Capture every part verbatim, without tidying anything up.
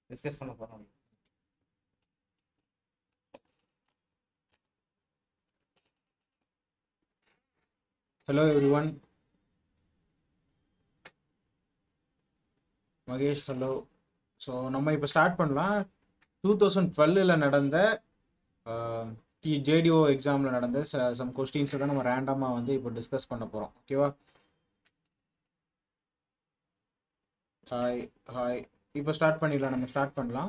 Discuss பண்ண போறோம். Hello everyone, Mahesh hello. So நம்ம இப்போ ஸ்டார்ட் பண்ணலாம். டூ தௌசண்ட் டுவெல்லில் நடந்த டி ஜேடிஓ எக்ஸாமில் நடந்த சம் கொஸ்டின்ஸை தான் நம்ம ரேண்டமாக வந்து இப்போ டிஸ்கஸ் பண்ண போகிறோம். ஓகேவா? ஹாய் ஹாய் இப்போ ஸ்டார்ட் பண்ணிடலாம். நம்ம ஸ்டார்ட் பண்ணலாம்.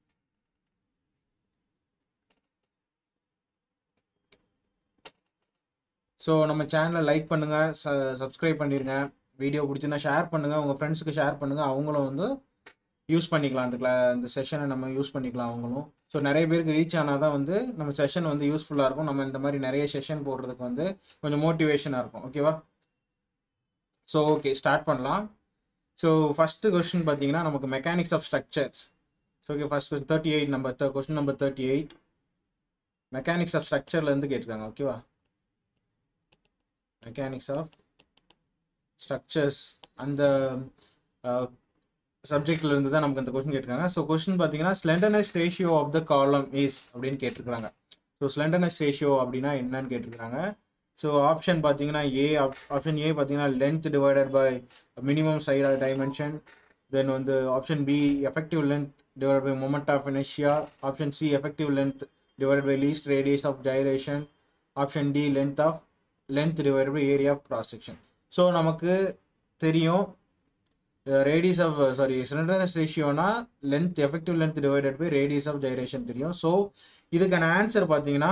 ஸோ நம்ம சேனலை லைக் பண்ணுங்கள், ச சப்ஸ்கிரைப் பண்ணிடுங்க. வீடியோ பிடிச்சிருந்தா ஷேர் பண்ணுங்கள், உங்கள் ஃப்ரெண்ட்ஸுக்கு ஷேர் பண்ணுங்கள். அவங்களும் வந்து யூஸ் பண்ணிக்கலாம். அந்த கிளா இந்த செஷனை நம்ம யூஸ் பண்ணிக்கலாம் அவங்களும். ஸோ நிறைய பேருக்கு ரீச் ஆனால் தான் வந்து நம்ம செஷன் வந்து யூஸ்ஃபுல்லாக இருக்கும். நம்ம இந்த மாதிரி நிறைய செஷன் போடுறதுக்கு வந்து கொஞ்சம் மோட்டிவேஷனாக இருக்கும். ஓகேவா? ஸோ ஓகே, ஸ்டார்ட் பண்ணலாம். ஸோ ஃபஸ்ட்டு கொஸ்டின் பார்த்தீங்கன்னா நமக்கு mechanics of structures. So okay, first thirty eight number question number thirty eight mechanics of ஸ்ட்ரக்சர்லேருந்து கேட்டிருக்காங்க. ஓகேவா? மெக்கானிக்ஸ் ஆஃப் ஸ்ட்ரக்சர்ஸ் அந்த சப்ஜெக்ட்ல இருந்து தான் நமக்கு அந்த கொஸ்டின் கேட்டிருக்காங்க. ஸோ கொஸ்டின் பார்த்தீங்கன்னா slenderness ratio of the column is அப்படின்னு கேட்டிருக்காங்க. ஸோ ஸ்லெண்டர்னஸ் ரேஷியோ அப்படின்னா என்னன்னு கேட்டிருக்காங்க. ஸோ ஆப்ஷன் பார்த்தீங்கன்னா ஏ ஆப்ஷன் ஏ பார்த்தீங்கன்னா length divided by minimum side dimension. Then வந்து option B effective length divided by moment of inertia. Option C effective length divided by least radius of gyration. Option D length of length divided by area of cross section. So நமக்கு தெரியும் radius of sorry slenderness ரேஷியோனா length effective length divided by radius of gyration தெரியும். So இதுக்கான answer பார்த்தீங்கன்னா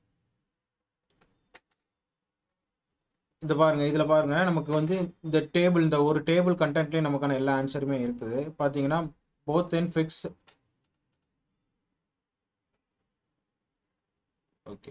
இந்த பாருங்க, இதில் பாருங்க நமக்கு வந்து இந்த டேபிள் இந்த ஒரு டேபிள் கண்டென்ட்லேயே நமக்கான எல்லா ஆன்சருமே இருக்குது. பார்த்தீங்கன்னா both end fixed. Okay,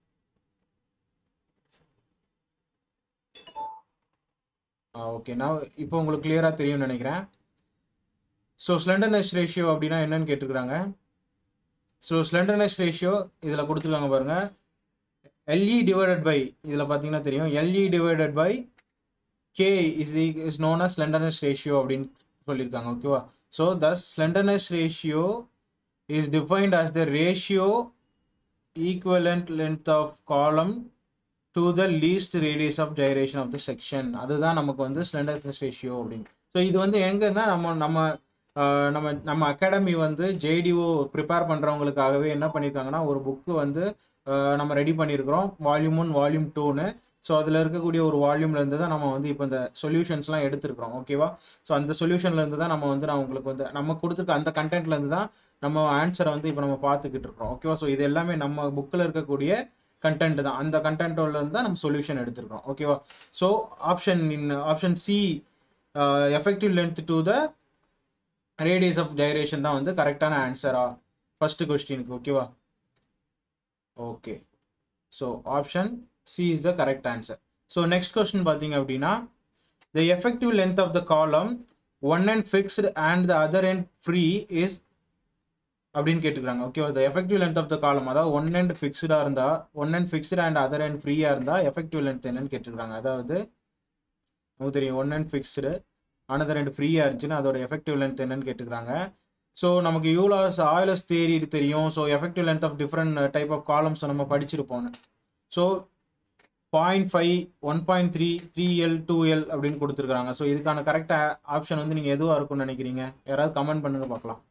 ah okay, நான் இப்போ உங்களுக்கு கிளியராக தெரியும்னு நினைக்கிறேன். ஸோ ஸ்லெண்டர்னஸ் ரேஷியோ அப்படின்னா என்னன்னு கேட்டிருக்கிறாங்க. ஸோ ஸ்லெண்டர்னஸ் ரேஷியோ இதில் கொடுத்துருக்காங்க பாருங்க. எல்இ டிவைடட் பை இதில் பார்த்தீங்கன்னா தெரியும் L E divided by K is is known as slenderness ratio அப்படின்னு சொல்லியிருக்காங்க. ஓகேவா? So thus slenderness ratio is defined as the ratio equivalent length of column to the least radius of gyration of the section. அதுதான் நமக்கு வந்து slenderness ratio அப்படின்னு. So இது வந்து எங்கன்னா நம்ம நம்ம நம்ம நம்ம அகாடமி வந்து ஜேடிஓ ப்ரிப்பேர் பண்ணுறவங்களுக்காகவே என்ன பண்ணியிருக்காங்கன்னா ஒரு புக்கு வந்து நம்ம ரெடி பண்ணியிருக்கிறோம், வால்யூம் ஒன் வால்யூம் டூன்னு. ஸோ அதில் இருக்கக்கூடிய ஒரு வால்யூம்லேருந்து தான் நம்ம வந்து இப்போ இந்த சொல்யூஷன்ஸ்லாம் எடுத்துருக்கிறோம். ஓகேவா? ஸோ அந்த சொல்யூஷன்லேருந்து தான் நம்ம வந்து நான் உங்களுக்கு வந்து நம்ம கொடுத்துருக்க அந்த கண்டென்ட்லேருந்து தான் நம்ம ஆன்சரை வந்து இப்போ நம்ம பார்த்துக்கிட்டு இருக்கிறோம். ஓகேவா? ஸோ இது எல்லாமே நம்ம புக்கில் இருக்கக்கூடிய கண்டென்ட் தான். அந்த கண்டென்ட்லேருந்து தான் நம்ம சொல்யூஷன் எடுத்துருக்கோம். ஓகேவா? So option in option C effective length to the radius of gyration தான் வந்து கரெக்டான ஆன்சரா ஃபர்ஸ்ட் கொஸ்டினுக்கு. ஓகேவா? Okay, so option C is the correct answer. So next question பார்த்தீங்க அப்படின்னா the effective length of the column one end fixed and the other end free is அப்படின்னு கேட்டுக்கிறாங்க. ஓகேவா? The effective length of the column அதாவது one end ஃபிக்ஸ்டாக இருந்தால் one end fixed and other and ஃப்ரீயாக இருந்தால் எஃபெக்டிவ் லென்த் என்னன்னு கேட்டுருக்காங்க. அதாவது நமக்கு தெரியும் ஒன் அண்ட் ஃபிக்ஸ்டு அனதர் ரெண்டு ஃப்ரீயாக இருந்துச்சுன்னா அதோட எஃபெக்டிவ் லென்த் என்னன்னு கேட்டுக்கிறாங்க. ஸோ நமக்கு யூலர்ஸ் ஆயிலர்ஸ் தியரி தெரியும். So effective length of different type of columns நம்ம படிச்சிருப்போம். So point five one point three three L two L அப்படின்னு கொடுத்துருக்காங்க. ஸோ இதுக்கான கரெக்ட் ஆப்ஷன் வந்து நீங்கள் எதுவாக இருக்கும்னு நினைக்கிறீங்க? யாராவது கமெண்ட் பண்ணுங்க பார்க்கலாம்.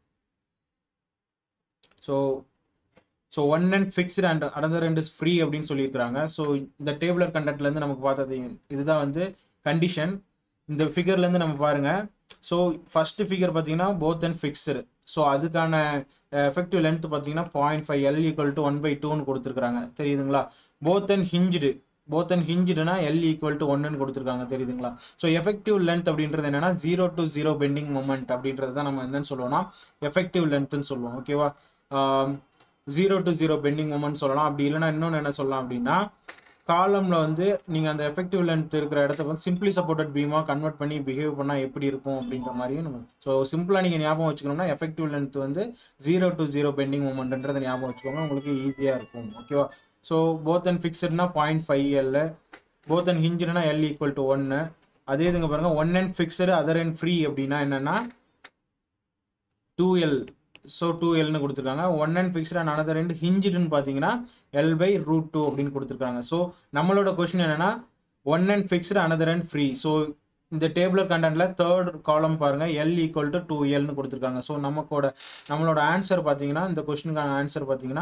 So so one end fixed and another ரெண்டு இஸ் ஃப்ரீ அப்படின்னு சொல்லியிருக்கிறாங்க. ஸோ இந்த டேபிளர் கண்டென்ட்லேருந்து நமக்கு பார்த்தது இதுதான் வந்து கண்டிஷன். இந்த ஃபிகர்லேருந்து நம்ம பாருங்கள். ஸோ ஃபஸ்ட்டு ஃபிகர் பார்த்தீங்கன்னா போத் அண்ட் ஃபிக்ஸ்டு. ஸோ அதுக்கான எஃபெக்டிவ் லென்த் பார்த்தீங்கன்னா point five L equal to one by டூன்னு கொடுத்துருக்காங்க. தெரியுதுங்களா? Both end hinged both end ஹிஞ்சுடுனா எல் ஈக்குவல் டு ஒன்னு கொடுத்துருக்காங்க. தெரியுதுங்களா? ஸோ எஃபெக்டிவ் லென்த் அப்படின்றது என்னன்னா zero to zero bending moment அப்படின்றது தான் நம்ம என்னன்னு சொல்லுவோம்னா எஃபெக்டிவ் லென்த்னு சொல்லுவோம். ஓகேவா? Zero to zero bending moment சொல்லலாம். அப்படி இல்லைன்னா இன்னொன்று என்ன சொல்லலாம் அப்படின்னா காலமில் வந்து நீங்கள் அந்த எஃபெக்டிவ் லென்த் இருக்கிற இடத்த வந்து சிம்பிளி சப்போர்ட்டட் பீமாக கன்வெர்ட் பண்ணி பிஹேவ் பண்ணால் எப்படி இருக்கும் அப்படின்ற மாதிரியும் நம்ம ஸோ சிம்பிளாக நீங்கள் ஞாபகம் வச்சுக்கணும்னா எஃபெக்டிவ் லென்த் வந்து ஜீரோ டு ஜீரோ பெண்டிங் மூமெண்ட்ன்றதை ஞாபகம் வச்சுக்கோங்க, உங்களுக்கு ஈஸியாக இருக்கும். ஓகேவா? ஸோ போத் அண்ட் ஃபிக்ஸ்டுனா point five L, both end ஹிஞ்சுனா எல் ஈக்குவல் டு ஒன்று. அதே இதுங்க பாருங்கள் one end fixed other end free அப்படின்னா என்னென்னா டூ எல் ஸோ டூ எல்னு கொடுத்துருக்காங்க. One end fixed and another end ஹிஞ்சுடுன்னு பார்த்தீங்கன்னா எல் பை ரூட் டூ அப்படின்னு கொடுத்துருக்காங்க. ஸோ நம்மளோட கொஸ்டின் என்னன்னா one end fixed another end free. So இந்த டேபிளர் கண்டென்ட்ல தேர்ட் காலம் பாருங்க எல் ஈக்குவல் டு டூ எல்னு கொடுத்துருக்காங்க. ஸோ நமக்கோட நம்மளோட ஆன்சர் பார்த்தீங்கன்னா இந்த கொஸ்டினுக்கான ஆன்சர் பார்த்தீங்கன்னா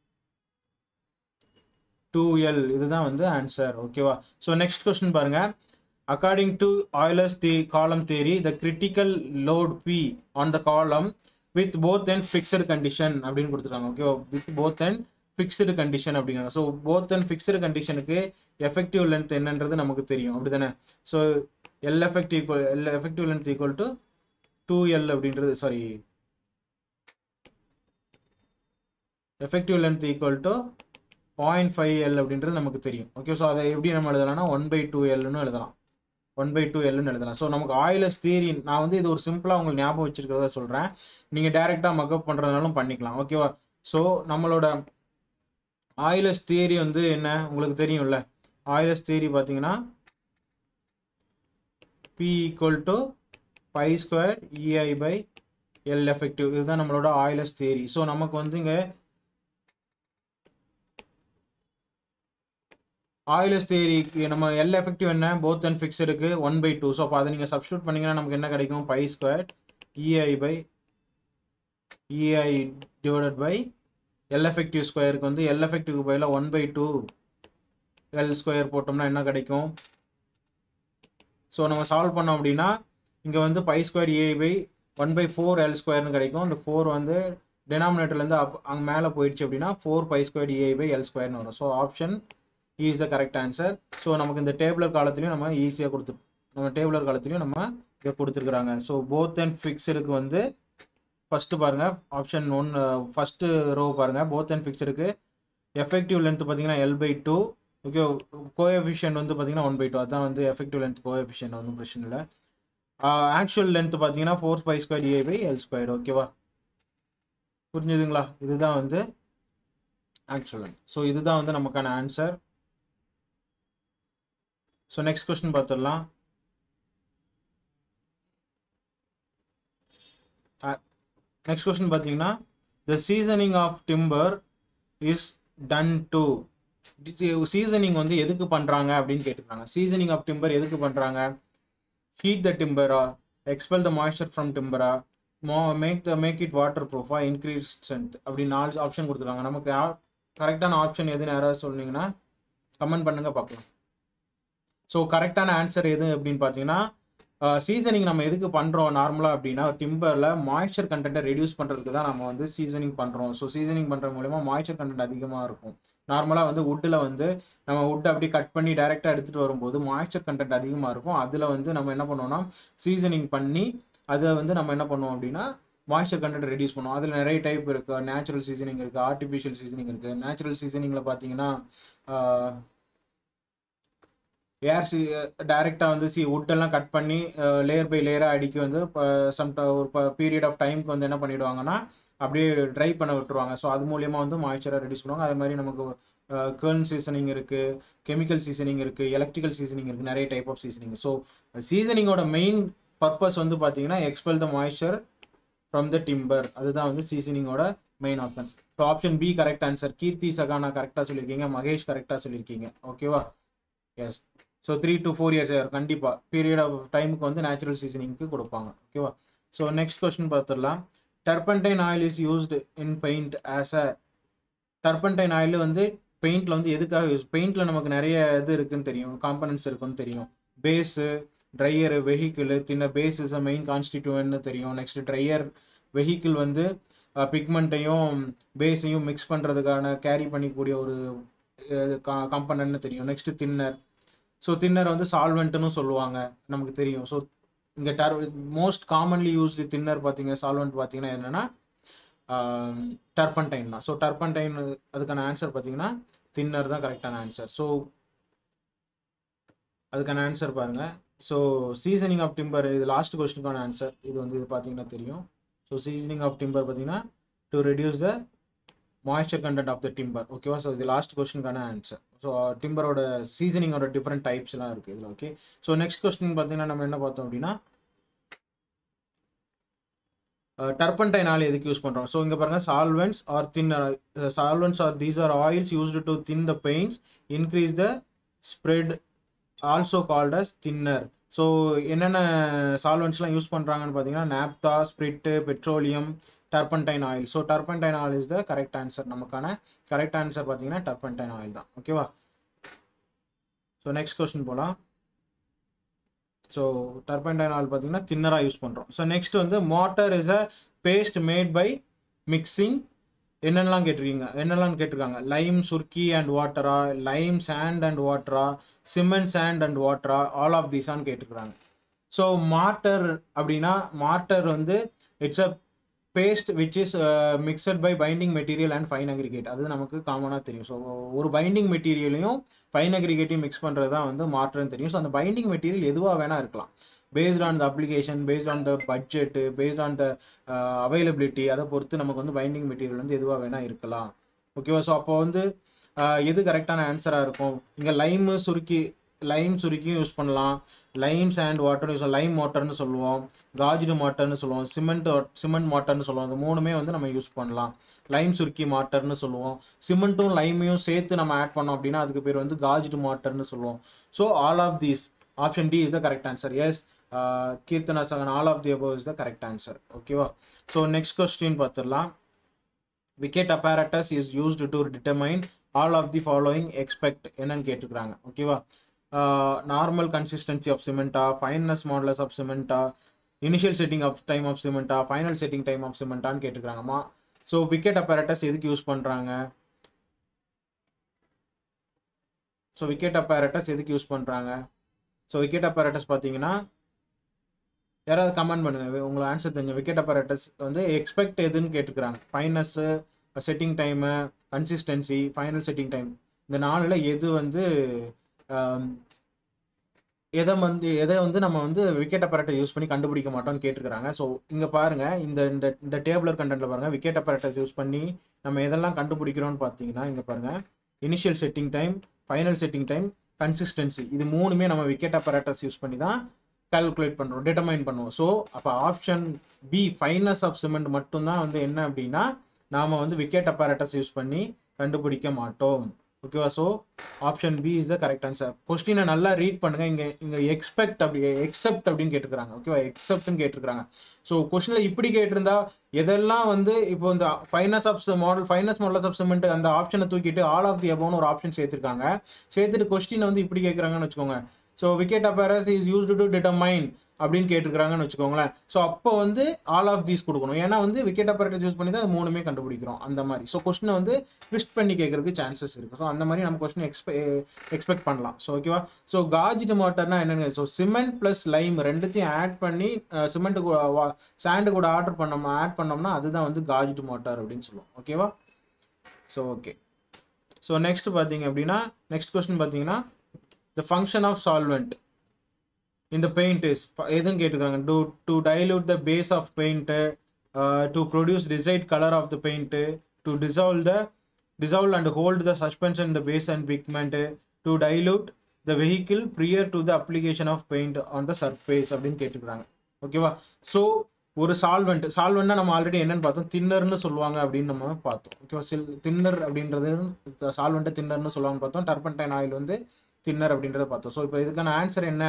டூ எல் இதுதான் வந்து ஆன்சர். ஓகேவா? ஸோ நெக்ஸ்ட் கொஸ்டின் பாருங்க. According to Euler's the column theory the critical load P on the column with both end fixed condition அப்படின்னு கொடுத்துருக்காங்க. ஓகேவா? With both end fixed condition அப்படிங்கிறாங்க. ஸோ போத் அண்ட் ஃபிக்ஸ்டு கண்டிஷனுக்கு effective length என்னன்றது நமக்கு தெரியும் அப்படி தானே? So L effect equal L effective length equal to two L அப்படின்றது sorry effective length equal to point five L அப்படின்றது நமக்கு தெரியும். ஓகே, ஸோ அதை எப்படி நம்ம எழுதலாம்னா ஒன் பை டூ எல்னு எழுதலாம். ஒன் பை டூ எல்னு எழுதலாம். ஸோ நமக்கு ஆயிலர்ஸ் தியரி நான் வந்து இது ஒரு சிம்பிளாக உங்களுக்கு ஞாபகம் வச்சிருக்கிறதா சொல்கிறேன். நீங்கள் டைரெக்டாக மக்கப் பண்ணுறதுனாலும் பண்ணிக்கலாம். ஓகேவா? ஸோ நம்மளோட ஆயிலர்ஸ் தியரி வந்து என்ன உங்களுக்கு தெரியும்ல? ஆயிலர்ஸ் தியரி பார்த்தீங்கன்னா P equal to pi square E I by L effective இதுதான் நம்மளோட ஆயிலர்ஸ் தியரி. ஸோ நமக்கு வந்து இங்கே ஆயிலர்ஸ் தியரிக்கு நம்ம எல் எஃபெக்டிவ் என்ன போத் அண்ட் ஃபிக்ஸடுக்கு ஒன் பை டூ. ஸோ அப்போ அதை நீங்கள் சப்ஸ்டியூட் பண்ணிங்கன்னா நமக்கு என்ன கிடைக்கும்? Pi square E I by E I divided by L effective ஸ்கொயருக்கு வந்து எல் எஃபெக்டிவ் பையில் one by two L square போட்டோம்னா என்ன கிடைக்கும்? ஸோ நம்ம சால்வ் பண்ணோம் அப்படின்னா இங்கே வந்து pi square E I by one by four L ஸ்கொயர்னு கிடைக்கும். இந்த ஃபோர் வந்து டினாமினேட்டர்லேருந்து அப் அங்கே மேலே போயிடுச்சு அப்படின்னா four pi square E I by L ஸ்கொயர்னு வரும். So option is the correct answer. So நமக்கு இந்த டேபிளர் காலத்துலையும் நம்ம ஈஸியாக கொடுத்து நம்ம டேபிளர் காலத்துலையும் நம்ம இதை கொடுத்துருக்குறாங்க. ஸோ போத் அண்ட் ஃபிக்ஸடுக்கு வந்து ஃபஸ்ட்டு பாருங்கள் ஆப்ஷன் ஒன் ஃபஸ்ட்டு ரோ பாருங்கள். போத் அண்ட் ஃபிக்ஸடுக்கு எஃபெக்டிவ் லென்த் பார்த்தீங்கன்னா L by two. Okay, coefficient வந்து பார்த்தீங்கன்னா ஒன் பை டூ. அதான் வந்து எஃபெக்டிவ் லென்த் கோஎஃபிஷியன்ட் ஒன்றும் பிரச்சனை இல்லை. ஆக்சுவல் லென்த் பார்த்தீங்கன்னா four pi square E I by L square. ஓகேவா? புரிஞ்சுதுங்களா? இதுதான் வந்து ஆக்சுவல் லென்த். ஸோ இதுதான் வந்து நமக்கான ஆன்சர். ஸோ நெக்ஸ்ட் கொஸ்டின் பார்த்துடலாம். நெக்ஸ்ட் கொஸ்டின் பார்த்தீங்கன்னா the seasoning of timber is done to seasoning வந்து எதுக்கு பண்ணுறாங்க அப்படின்னு கேட்டுருக்காங்க. சீசனிங் ஆஃப் டிம்பர் எதுக்கு பண்ணுறாங்க? ஹீட் த டிம்பரா, எக்ஸ்பெல் த மாய்ஸ்சர் ஃப்ரம் டிம்பரா, mo make the make it water ப்ரூஃபா, இன்க்ரீஸ் ஸ்ட்ரென்த் அப்படி நாலு ஆப்ஷன் கொடுத்துருக்காங்க. நமக்கு கரெக்டான ஆப்ஷன் எதுன்னு யாராவது சொன்னீங்கன்னா கமெண்ட் பண்ணுங்க பார்க்கலாம். ஸோ கரெக்டான ஆன்சர் எது அப்படின்னு பார்த்தீங்கன்னா சீசனிங் நம்ம எதுக்கு பண்ணுறோம் நார்மலாக அப்படின்னா டிம்பரில் மாய்ஸ்சர் கண்டென்ட்டை ரெடியூஸ் பண்ணுறதுக்கு தான் நம்ம வந்து சீசனிங் பண்ணுறோம். ஸோ சீசனிங் பண்ணுற மூலமா மாய்ஸ்சர் கண்டென்ட் அதிகமாக இருக்கும். நார்மலாக வந்து வுட்டில் வந்து நம்ம வுட் அப்படி கட் பண்ணி டைரெக்டாக எடுத்துகிட்டு வரும்போது மாய்ஸ்சர் கண்டென்ட் அதிகமாக இருக்கும். அதில் வந்து நம்ம என்ன பண்ணுவோம்னா சீசனிங் பண்ணி அதை வந்து நம்ம என்ன பண்ணுவோம் அப்படின்னா மாய்ஸ்சர் கண்டென்ட் ரெடியூஸ் பண்ணுவோம். அதில் நிறைய டைப் இருக்குது. நேச்சுரல் சீசனிங் இருக்குது, ஆர்டிஃபிஷியல் சீசனிங் இருக்குது. நேச்சுரல் சீசனிங்கில் பார்த்தீங்கன்னா ஏர் சி டைரெக்டாக வந்து சி வுட்டெல்லாம் கட் பண்ணி லேயர் பை லேயராக அடிக்க வந்து இப்போ சம் ஒரு பீரியட் ஆஃப் டைமுக்கு வந்து என்ன பண்ணிவிடுவாங்கன்னா அப்படியே ட்ரை பண்ண விட்டுருவாங்க. ஸோ அது மூலியமாக வந்து மாய்ஸ்சரை ரெடியூஸ் பண்ணுவாங்க. அதே மாதிரி நமக்கு கர்ன் சீசனிங் இருக்குது, கெமிக்கல் சீசனிங் இருக்குது, எலக்ட்ரிக்கல் சீசனிங் இருக்குது, நிறைய டைப் ஆஃப் சீசனிங். ஸோ சீசனிங்கோட மெயின் பர்பஸ் வந்து பார்த்தீங்கன்னா expel the moisture from the timber. அதுதான் வந்து சீசனிங்கோட main option. So option B correct answer. Keerthi Sahana கரெக்டாக சொல்லியிருக்கீங்க, மகேஷ் கரெக்டாக சொல்லியிருக்கீங்க. ஓகேவா? Yes. So three to four years கண்டிப்பாக பீரியட் ஆஃப் டைமுக்கு வந்து நேச்சுரல் சீசனிங்க்கு கொடுப்பாங்க. ஓகேவா? ஸோ நெக்ஸ்ட் கொஸ்டின் பார்த்துடலாம். Turpentine oil is used in paint as a turpentine oil வந்து பெயிண்டில் வந்து எதுக்காக யூஸ்? பெயிண்டில் நமக்கு நிறைய இது இருக்குன்னு தெரியும், காம்பனன்ட்ஸ் இருக்குன்னு தெரியும். Base, drier, vehicle, thinner base is a main கான்ஸ்டிடியூவன்ட்னு தெரியும். நெக்ஸ்ட் ட்ரையர், வெஹிக்கிள் வந்து பிக்மெண்ட்டையும் பேஸையும் மிக்ஸ் பண்ணுறதுக்கான கேரி பண்ணிக்கூடிய ஒரு காம்பனன்ட்னு தெரியும். Next thinner. ஸோ தின்னர் வந்து சால்வெண்ட்னு சொல்லுவாங்க, நமக்கு தெரியும். ஸோ இங்கே டர் மோஸ்ட் காமன்லி யூஸ்டு தின்னர் பார்த்தீங்க சால்வெண்ட் பார்த்தீங்கன்னா என்னென்னா டர்பன்டைன் தான். ஸோ டர்பன்டைன் அதுக்கான ஆன்சர் பார்த்தீங்கன்னா தின்னர் தான் கரெக்டான ஆன்சர். ஸோ அதுக்கான ஆன்சர் பாருங்கள். ஸோ சீசனிங் ஆஃப் டிம்பர் இது லாஸ்ட் கொஸ்டினுக்கான ஆன்சர். இது வந்து இது பார்த்தீங்கன்னா தெரியும். ஸோ சீசனிங் ஆஃப் டிம்பர் பார்த்தீங்கன்னா to reduce the moisture content of the timber. ஓகேவா? ஸோ இது லாஸ்ட் கொஸ்டினுக்கான ஆன்சர். ஸோ டிம்பரோட சீசனிங்கோட டிஃப்ரெண்ட் டைப்ஸ்லாம் இருக்குது இதில். ஓகே, ஸோ நெக்ஸ்ட் கொஸ்டின் பார்த்தீங்கன்னா நம்ம என்ன பார்த்தோம் அப்படின்னா டர்பன்டைன் ஆயில் எதுக்கு யூஸ் பண்ணுறோம்? ஸோ இங்கே பாருங்கள், solvents are thinner, solvents are these are oils used to thin the paints, increase the spread, also called as thinner. So என்னென்ன சால்வெண்ட்ஸ்லாம் யூஸ் பண்ணுறாங்கன்னு பார்த்தீங்கன்னா naphtha, spirit, petroleum, turpentine oil. So turpentine oil is the correct answer. நமக்கான correct answer பார்த்தீங்கன்னா turpentine oil தான். ஓகேவா? So next question போகலாம். So turpentine oil பார்த்தீங்கன்னா தின்னராக யூஸ் பண்ணுறோம். ஸோ நெக்ஸ்ட் வந்து mortar is a paste made by mixing. என்னென்னலாம் கேட்டிருக்கீங்க என்னெல்லாம் கேட்டிருக்காங்க? லைம், சுர்க்கி அண்ட் வாட்டரா, லைம், சாண்ட் அண்ட் வாட்டரா, சிமெண்ட், சாண்ட் அண்ட் வாட்டரா, ஆல் ஆஃப் தீஸான்னு கேட்டிருக்காங்க. ஸோ மார்ட்டர் அப்படின்னா, மார்ட்டர் வந்து it's a paste which is mixed by binding material and fine aggregate. அது நமக்கு காமனாக தெரியும். ஸோ ஒரு பைண்டிங் மெட்டீரியலையும் ஃபைன் அக்ரிகேட்டையும் மிக்ஸ் பண்ணுறது தான் வந்து மார்ட்டர்னு தெரியும். ஸோ அந்த பைண்டிங் மெட்டீரியல் எதுவாக வேணால் இருக்கலாம், based on the application, based on the budget, based on the availability, அதை பொறுத்து நமக்கு வந்து பைண்டிங் மெட்டீரியல் வந்து எதுவாக வேணால் இருக்கலாம். ஓகேவா? ஸோ அப்போ வந்து எது கரெக்டான ஆன்சராக இருக்கும்? இங்கே லைமு, சுருக்கி, லைம் சுருக்கியும் யூஸ் பண்ணலாம், lime sand water use, lime வாட்டர்னு சொல்லுவோம், காஜ்டு வாட்டர்னு சொல்லுவோம், சிமெண்ட் சிமெண்ட் வாட்டர்னு சொல்லுவோம். அது மூணுமே வந்து நம்ம யூஸ் பண்ணலாம். லைம் சுருக்கி வாட்டர்னு சொல்லுவோம். சிமெண்ட்டும் லைமையும் சேர்த்து நம்ம ஆட் பண்ணோம் அப்படின்னா அதுக்கு பேர் வந்து காஜ்டு வாட்டர்னு சொல்லுவோம். So all of these, option D is the correct answer. Yes, Keerthana Sagan, all of the above is the correct answer. ஓகேவா? ஸோ நெக்ஸ்ட் கொஸ்டின் பார்த்துடலாம். Vicat apparatus is used to determine all of the following expect என்னன்னு கேட்டுக்கிறாங்க. ஓகேவா? Normal consistency of சிமெண்டா, fineness modulus of சிமெண்டா, initial setting of time of சிமெண்டா, final setting time of சிமெண்டான்னு கேட்டுக்கிறாங்கம்மா. ஸோ விக்கெட் apparatus எதுக்கு யூஸ் பண்ணுறாங்க? ஸோ விக்கெட் apparatus எதுக்கு யூஸ் பண்ணுறாங்க? ஸோ விக்கெட் apparatus பார்த்தீங்கன்னா யாராவது கமெண்ட் பண்ணுங்க, உங்களை ஆன்சர் தெரிஞ்ச. விக்கெட் apparatus வந்து எக்ஸ்பெக்ட் எதுன்னு கேட்டுக்கிறாங்க. Fineness, setting time, consistency, final setting time, இந்த நாளில் எது வந்து எதை வந்து எதை வந்து நம்ம வந்து விக்கெட் apparatus யூஸ் பண்ணி கண்டுபிடிக்க மாட்டோம்னு கேட்டுக்கிறாங்க. ஸோ இங்கே பாருங்கள், இந்த இந்த இந்த டேபிளர் கண்டென்ட்டில் பாருங்கள், விக்கெட் apparatus யூஸ் பண்ணி நம்ம எதெல்லாம் கண்டுபிடிக்கிறோன்னு பார்த்தீங்கன்னா இங்கே பாருங்கள், initial setting time, final setting time, consistency, இது மூணுமே நம்ம விக்கெட் apparatus யூஸ் பண்ணி தான் கால்குலேட் பண்ணுறோம், டிட்டர்மைன் பண்ணுவோம். ஸோ அப்போ option B fineness of cement மட்டும்தான் வந்து என்ன அப்படின்னா நாம் வந்து விக்கெட் apparatus யூஸ் பண்ணி கண்டுபிடிக்க மாட்டோம். ஓகேவா? So option B is the correct answer. கொஸ்டினை நல்லா ரீட் பண்ணுங்கள். இங்கே இங்கே எக்ஸ்பெக்ட் அப்படி எக்ஸப்ட் அப்படின்னு கேட்டுருக்காங்க. ஓகேவா? எக்ஸப்ட்னு கேட்டிருக்காங்க. ஸோ கொஸ்டினில் இப்படி கேட்டிருந்தா எதெல்லாம் வந்து இப்போ இந்த fineness of modulus fineness modulus of cement அந்த ஆப்ஷனை தூக்கிட்டு ஆல் ஆஃப் தி அபவ்னு ஒரு ஆப்ஷன் சேர்த்துருக்காங்க. சேர்த்துட்டு கொஸ்டினை வந்து இப்படி கேட்குறாங்கன்னு வச்சுக்கோங்க. So Vicat apparatus is used to determine அப்படின்னு கேட்டிருக்காங்கன்னு வச்சுக்கோங்களேன். ஸோ அப்போ வந்து ஆல் ஆஃப் தீஸ் கொடுக்கணும். ஏன்னா வந்து விக்கெட் apparatus யூஸ் பண்ணி தான் அது மூணுமே கண்டுபிடிக்கிறோம். அந்த மாதிரி ஸோ கொஸ்டினை வந்து ட்விஸ்ட் பண்ணி கேட்கறதுக்கு சான்சஸ் இருக்குது. ஸோ அந்த மாதிரி நம்ம கொஸ்டின் எக்ஸ்பெ எக்ஸ்பெக்ட் பண்ணலாம். ஸோ ஓகேவா? ஸோ காஜ்டு மாட்டர்னா என்னென்னு, ஸோ சிமெண்ட் ப்ளஸ் லைம் ரெண்டுத்தையும் ஆட் பண்ணி சிமெண்ட்டு கூட சாண்டு கூட ஆர்டர் பண்ணோம்னா ஆட் பண்ணோம்னா அதுதான் வந்து காஜ்டு மாட்டர் அப்படின்னு சொல்லுவோம். ஓகேவா? So okay. ஸோ நெக்ஸ்ட் பார்த்தீங்க அப்படின்னா நெக்ஸ்ட் கொஸ்டின் பார்த்தீங்கன்னா the function of solvent in the paint is எதுன்னு கேட்டிருக்காங்க. do to dilute the base of paint, uh, to produce desired color of the paint, to dissolve the dissolve and hold the suspension in the base and pigment, to dilute the vehicle prior to the application of paint on the surface அப்படின்னு கேட்டிருக்காங்க. ஓகேவா? So ஒரு solvent சால்வெண்ட்னா நம்ம already என்னன்னு பார்த்தோம், தின்னர்னு சொல்லுவாங்க அப்படின்னு நம்ம பார்த்தோம். ஓகேவா? சில் தின்னர் அப்படின்றது சால்வெண்ட்டை தின்னர்னு சொல்லுவாங்க பார்த்தோம். டர்பன்டைன் ஆயில் வந்து தின்னர் அப்படின்றத பார்த்தோம். ஸோ இப்போ இதுக்கான ஆன்சர் என்ன?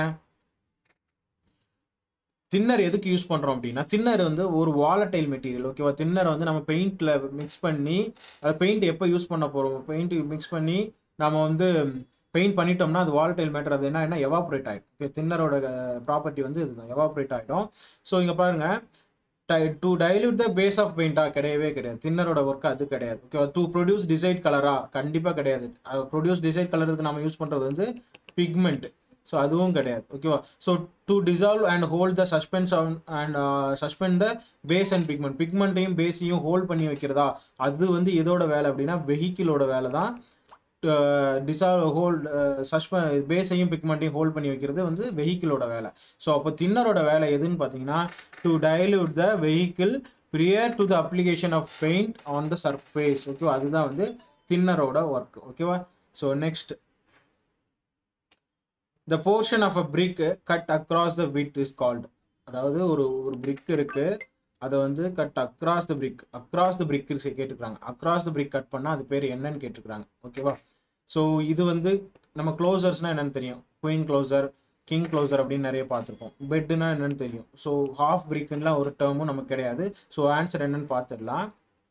தின்னர் எதுக்கு யூஸ் பண்ணுறோம் அப்படின்னா, தின்னர் வந்து ஒரு வாலடைல் மெட்டீரியல். ஓகேவா? தின்னர் வந்து நம்ம பெயிண்டில் மிக்ஸ் பண்ணி, அது பெயிண்ட் எப்போ யூஸ் பண்ண போகிறோம், பெயிண்ட் மிக்ஸ் பண்ணி நம்ம வந்து பெயிண்ட் பண்ணிட்டோம்னா அது வாலடைல் மேட்டர், அது என்ன என்ன எவாப்ரேட் ஆகிடும். ஓகே, தின்னரோட ப்ராப்பர்ட்டி வந்து இதுதான், எவாப்ரேட் ஆகிடும். ஸோ இங்கே பாருங்கள், to dilute the base of பெயிண்டா கிடையவே கிடையாது. தின்னரோட ஒர்க் அது கிடையாது. ஓகேவா? டு ப்ரொடியூஸ் டிசைட் கலரா கண்டிப்பாக கிடையாது. ப்ரொடியூஸ் டிசைட் கலருக்கு நம்ம யூஸ் பண்ணுறது வந்து பிக்மெண்ட். ஸோ அதுவும் கிடையாது. ஓகேவா? So to dissolve and hold the suspense and suspend the base and pigment, பிக்மெண்ட்டையும் பேஸையும் ஹோல்ட் பண்ணி வைக்கிறதா, அது வந்து எதோட வேலை அப்படின்னா வெஹிக்கிளோட வேலை தான். டிசால்வ் ஹோல்ட் சஸ்பெ பேஸையும் பிக்மெண்ட்டையும் ஹோல்ட் பண்ணி வைக்கிறது வந்து வெஹிக்கிளோட வேலை. ஸோ அப்போ தின்னரோட வேலை எதுன்னு பார்த்தீங்கன்னா to dilute the vehicle prior to the application of paint on the surface. ஓகேவா? அதுதான் வந்து தின்னரோட ஒர்க். ஓகேவா? So next, the portion of a brick cut across the width is called. அதாவது ஒரு ஒரு பிரிக் இருக்கு, அதை வந்து cut across the brick across the brick கேட்டுக்கிறாங்க. அக்ராஸ் த பிரிக் கட் பண்ணால் அது பேர் என்னன்னு கேட்டுக்கிறாங்க. ஓகேவா? ஸோ இது வந்து நம்ம க்ளோசர்ஸ்னால் என்னென்னு தெரியும். குயின் க்ளோசர், கிங் க்ளோசர் அப்படின்னு நிறைய பார்த்துருப்போம். பெட்டுனா என்னென்னு தெரியும். ஸோ ஹாஃப் பிரிக்குலாம் ஒரு டேர்மும் நமக்கு கிடையாது. ஸோ ஆன்சர் என்னன்னு பார்த்துடலாம்.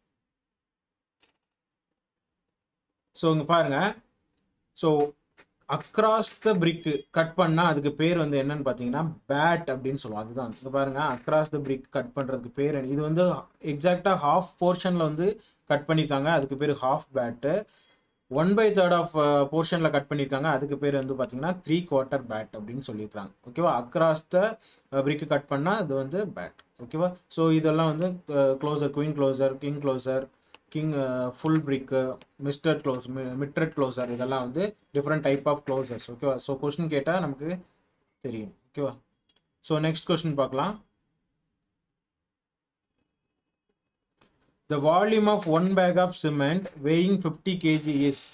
ஸோ இங்கே பாருங்க. So across the brick cut பண்ணால் அதுக்கு பேர் வந்து என்னன்னு பார்த்தீங்கன்னா பேட் அப்படின்னு சொல்லுவோம். அதுதான் இங்கே பாருங்க, அக்ராஸ் த பிரிக் கட் பண்ணுறதுக்கு பேர் இது வந்து எக்ஸாக்டாக ஹாஃப் போர்ஷனில் வந்து கட் பண்ணியிருக்காங்க, அதுக்கு பேர் half bat. One by third of போர்ஷனில் கட் பண்ணியிருக்காங்க, அதுக்கு பேர் வந்து பார்த்தீங்கன்னா த்ரீ குவார்ட்டர் பேட் அப்படின்னு சொல்லியிருக்காங்க. ஓகேவா? அக்ராஸ் த பிரிக்கு கட் பண்ணால் அது வந்து பேட். ஓகேவா? ஸோ இதெல்லாம் வந்து closer, queen closer, king closer, king full brick, mitred close, mitred closer, இதெல்லாம் வந்து டிஃப்ரெண்ட் டைப் ஆஃப் க்ளோசர்ஸ். ஓகேவா? ஸோ கொஸ்டின் கேட்டால் நமக்கு தெரியும். ஓகேவா? ஸோ நெக்ஸ்ட் கொஸ்டின் பார்க்கலாம். The volume of one bag of cement weighing fifty kilograms is,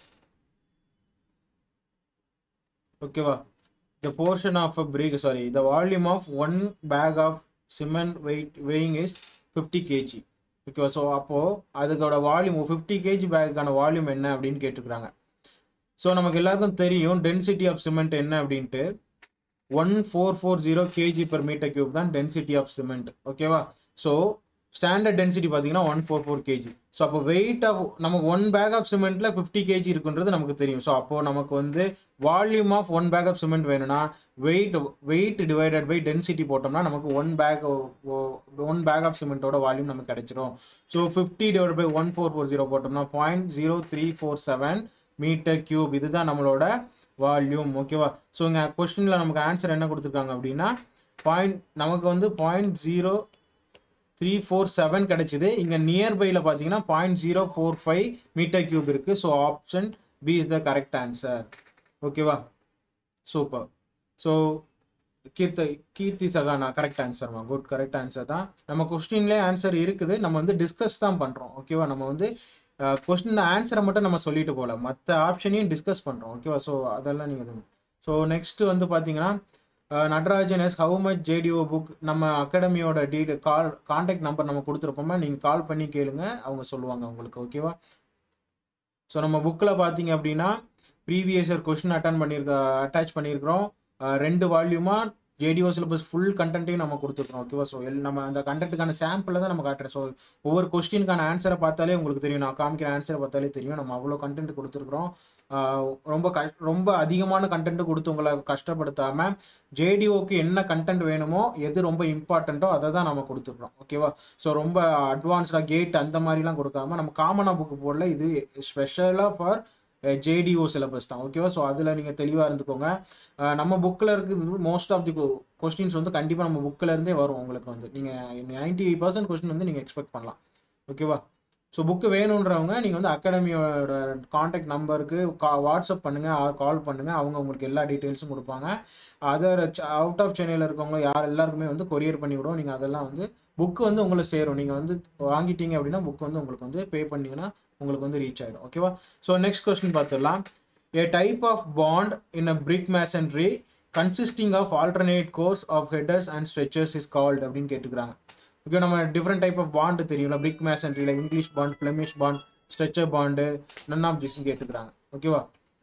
okay, the portion of a brick, sorry, the volume of one bag of cement weight weighing is fifty kilograms. Okay, so அப்போ அதுக்கோட volume fifty KG பேக்குக்கான volume என்ன அப்படின்னு கேட்டுக்கிறாங்க. So நமக்கு எல்லாருக்கும் தெரியும் density of cement என்ன அப்படின்ட்டு. One four four zero KG per metre cube தான் டென்சிட்டி ஆஃப் சிமெண்ட். ஓகேவா? ஸோ ஸ்டாண்டர்ட் டென்சிட்டி பார்த்தீங்கன்னா one four four KG. So அப்போ வெயிட் ஆஃப் நமக்கு ஒன் பேக் ஆஃப் சிமெண்ட்டில் ஃபிஃப்டி கேஜி இருக்குன்றது நமக்கு தெரியும். ஸோ அப்போது நமக்கு வந்து volume of one bag of cement வேணும்னா weight weight divided by density போட்டோம்னா நமக்கு one bag one bag of சிமெண்ட்டோட வால்யூம் நமக்கு கிடைச்சிரும். So fifty divide by one four four zero போட்டோம்னா point zero three four seven metre cube. இதுதான் நம்மளோட volume. ஓகேவா? ஸோ இங்கே கொஸ்டினில் நமக்கு ஆன்சர் என்ன கொடுத்துருக்காங்க அப்படின்னா பாயிண்ட் நமக்கு வந்து point zero three four seven கிடைச்சிது. இங்கே நியர்பையில் பார்த்தீங்கன்னா point zero four five metre cube இருக்குது. So option B is the correct answer. ஓகேவா? Super. So Keerthi Keerthi Sahana correct ஆன்சர்மா. குட், கரெக்ட் ஆன்சர் தான். நம்ம கொஸ்டின்லேயே ஆன்சர் இருக்குது, நம்ம வந்து டிஸ்கஸ் தான் பண்ணுறோம். ஓகேவா? நம்ம வந்து கொஸ்டின் ஆன்சரை மட்டும் நம்ம சொல்லிட்டு போகல, மற்ற ஆப்ஷனையும் டிஸ்கஸ் பண்ணுறோம். ஓகேவா? ஸோ அதெல்லாம் நீங்கள். ஸோ நெக்ஸ்ட் வந்து பார்த்தீங்கன்னா Natarajan S how much JTO book, நம்ம அகாடமியோட டீடு கால் கான்டாக்ட் நம்பர் நம்ம கொடுத்துருப்போமா, நீங்கள் கால் பண்ணி கேளுங்க, அவங்க சொல்லுவாங்க உங்களுக்கு. ஓகேவா? ஸோ நம்ம புக்கில் பார்த்தீங்க அப்படின்னா ப்ரீவியஸ் இயர் கொஸ்டின் அட்டன் பண்ணியிருக்க அட்டாச் பண்ணியிருக்கிறோம். ரெண்டு வால்யூமாக ஜேடிஓ சிலபஸ் ஃபுல் கண்டென்ட்டையும் நம்ம கொடுத்துருக்கோம். ஓகேவா? ஸோ எல் நம்ம அந்த கண்டென்ட்டுக்கான சாம்பிளில் தான் நம்ம காட்டுறேன். ஸோ ஒவ்வொரு கொஸ்டினுக்கான ஆன்சரை பார்த்தாலே உங்களுக்கு தெரியும், நான் காமிக்கிற ஆன்சரை பார்த்தாலே தெரியும் நம்ம அவ்வளோ கண்டென்ட் கொடுத்துருக்குறோம். ரொம்ப க ரொம்ப அதிகமான கண்டென்ட் கொடுத்து உங்களை கஷ்டப்படுத்தாமல் ஜேடிஓக்கு என்ன கண்டென்ட் வேணுமோ, எது ரொம்ப இம்பார்ட்டண்ட்டோ அதை தான் நம்ம கொடுத்துருக்குறோம். ஓகேவா? ஸோ ரொம்ப அட்வான்ஸ்டாக கேட் அந்த மாதிரிலாம் கொடுக்காம நம்ம காமனாக புக்கு போடல, இது ஸ்பெஷலாக ஃபார் ஜேடிஓ சிலபஸ் தான். ஓகேவா? ஸோ அதில் நீங்கள் தெளிவாக இருந்துக்கோங்க. நம்ம புக்கில் இருக்குது மோஸ்ட் ஆஃப் தி கொஸ்டின்ஸ் வந்து கண்டிப்பாக நம்ம புக்கில் இருந்தே வரும். உங்களுக்கு வந்து நீங்கள் நைன்டி பர்சன்ட் கொஸ்டின் வந்து நீங்கள் எக்ஸ்பெக்ட் பண்ணலாம். ஓகேவா? ஸோ புக்கு வேணுன்றவங்க நீங்கள் வந்து அகாடமியோட கான்டாக்ட் நம்பருக்கு கா வாட்ஸ்அப் பண்ணுங்கள், ஆர் கால் பண்ணுங்கள், அவங்க உங்களுக்கு எல்லா டீட்டெயில்ஸும் கொடுப்பாங்க. அதர் அவுட் ஆஃப் சென்னையில் இருக்கவங்க யார் எல்லாருக்குமே வந்து கொரியர் பண்ணி விடுவோம். நீங்கள் அதெல்லாம் வந்து புக்கு வந்து உங்களை சேரும். நீங்கள் வந்து வாங்கிட்டீங்க அப்படின்னா புக்கு வந்து உங்களுக்கு வந்து பே பண்ணிங்கன்னா உங்களுக்கு வந்து ரீச் ஆகிடும். ஓகேவா? ஸோ நெக்ஸ்ட் கொஸ்டின் பார்த்துடலாம். A type of bond in a brick masonry consisting of alternate course of headers and stretchers is called அப்படின்னு கேட்டுக்கிறாங்க. ஓகே, நம்ம டிஃப்ரெண்ட் டைப் ஆஃப் பாண்டு தெரியும்ல, பிரிக் மேசன்ட்ரியில் English bond, Flemish bond, stretcher bond, none of திஸ்ன்னு கேட்டுக்கிறாங்க. ஓகேவா?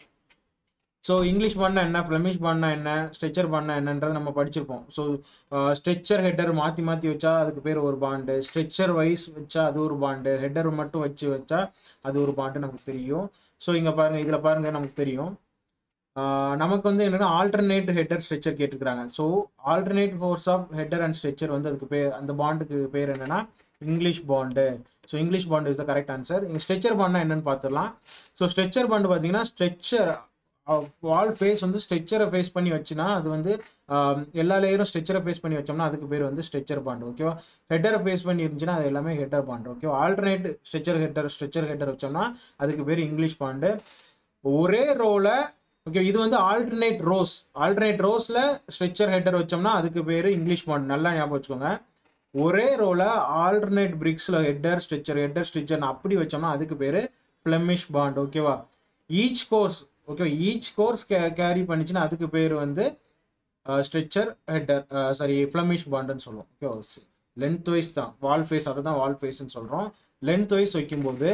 So English பாண்ட்னா என்ன, Flemish பாண்ட்னா என்ன, ஸ்ட்ரெச்சர் பாண்ட்னா என்னன்றது நம்ம படிச்சிருப்போம். ஸோ ஸ்ட்ரெச்சர் ஹெட்டர் மாற்றி மாற்றி வச்சா அதுக்கு பேர் ஒரு பாண்டு, ஸ்ட்ரெச்சர் வைஸ் வச்சா அது ஒரு பாண்டு, ஹெட்டர் மட்டும் வச்சு வச்சா அது ஒரு பாண்டு நமக்கு தெரியும். ஸோ இங்கே பாருங்கள், இதில் பாருங்கள் நமக்கு தெரியும். நமக்கு வந்து என்னென்னா ஆல்டர்னேட் ஹெட்டர் ஸ்ட்ரெச்சர் கேட்டுக்கிறாங்க. So alternate course of header and stretcher வந்து அதுக்கு பேர், அந்த பாண்டுக்கு பேர் என்னென்னா English bond. So English bond is the correct answer. இங்கே ஸ்ட்ரெச்சர் பாண்ட்னா என்னென்னு பார்த்துடலாம். ஸோ ஸ்ட்ரெச்சர் பாண்டு பார்த்தீங்கன்னா ஸ்ட்ரெச்சர் வால் ஃபேஸ் வந்து ஸ்ட்ரெச்சரை ஃபேஸ் பண்ணி வச்சுன்னா அது வந்து எல்லா லேயரும் ஸ்ட்ரெச்சரை ஃபேஸ் பண்ணி வச்சோம்னா அதுக்கு பேர் வந்து ஸ்ட்ரெச்சர் பாண்டு. ஓகேவா? ஹெட்டரை ஃபேஸ் பண்ணி இருந்துச்சுன்னா அது எல்லாமே ஹெட்டர் பாண்டு. ஓகேவா? Alternate stretcher header stretcher header வச்சோம்னா அதுக்கு பேர் இங்கிலீஷ் பாண்டு. ஒரே ரோவில் ஓகே, இது வந்து ஆல்டர்னேட் ரோஸ், ஆல்டர்னேட் ரோஸில் ஸ்ட்ரெச்சர் ஹெட்டர் வச்சோம்னா அதுக்கு பேர் இங்கிலீஷ் பாண்ட். நல்லா ஞாபகம் வச்சுக்கோங்க. ஒரே ரோவில் ஆல்டர்னேட் பிரிக்ஸில் ஹெட்டர் ஸ்ட்ரெச்சர் ஹெட்டர் ஸ்ட்ரெச்சர் அப்படி வச்சோம்னா அதுக்கு பேர் ஃப்ளெமிஷ் பாண்ட். ஓகேவா? Each course okay each course கே கேரி பண்ணிச்சுன்னா அதுக்கு பேர் வந்து ஸ்ட்ரெச்சர் ஹெட்டர் சாரி ஃப்ளெமிஷ் பாண்டுன்னு சொல்லுவோம். ஓகே, லென்த் வைஸ் தான் வால் ஃபேஸ், அதை தான் வால் ஃபேஸ்ன்னு சொல்கிறோம். லென்த் வைஸ் வைக்கும்போது